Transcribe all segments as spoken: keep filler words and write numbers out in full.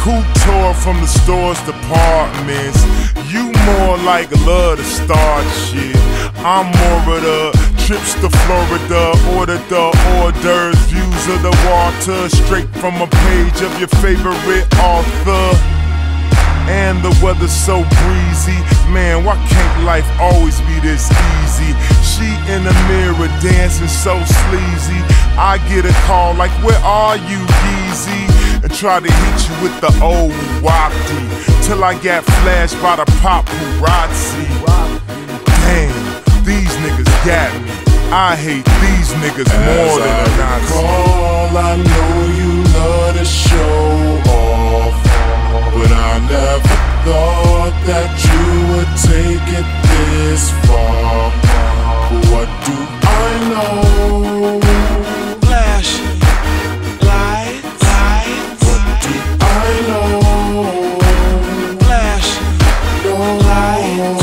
couture from the store's departments. You more like love to start shit. I'm more of the trips to Florida, order the hors d'oeuvres, views of the water, straight from a page of your favorite author. And the weather's so breezy, man, why can't life always be this easy? She in the mirror dancing so sleazy. I get a call like, where are you, Yeezy? And try to hit you with the old wafty, till I got flashed by the paparazzi. Damn, these niggas got me. I hate these niggas more than a Nazi. Recall, I know you love to show off, but I never thought that you would take it this far. What do I know? Flash, lights, lights. What do I know? Flash, lights.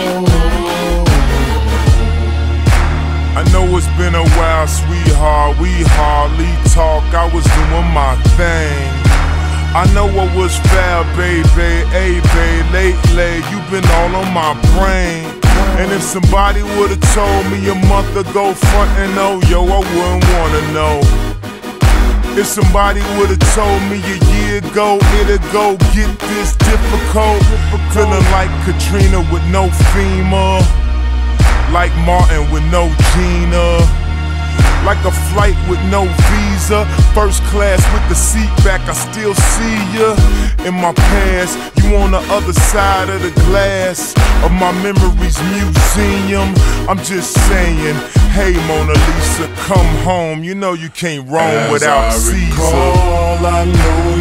I know it's been a while, sweetheart, we hardly talk. I was doing my thing. I know what was fair, baby, hey, babe, lately you been all on my brain. And if somebody would've told me a month ago, front and oh, yo, I wouldn't wanna know. If somebody would've told me a year ago, it'd go get this difficult. Feeling like Katrina with no FEMA, like Martin with no Gina, like a flight with no visa, first class with the seat back. I still see ya in my past. You on the other side of the glass of my memories museum. I'm just saying, hey Mona Lisa, come home. You know you can't roam As without I Caesar. recall, I know